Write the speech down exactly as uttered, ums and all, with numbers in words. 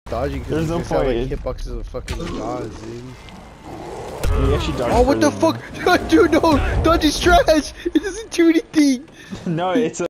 dodging because There's he's no just got like point. hitboxes of fucking gods, dude. You actually dodged Oh, what the further fuck? Dude, no! Dodging's trash! It doesn't do anything! than- No, it's a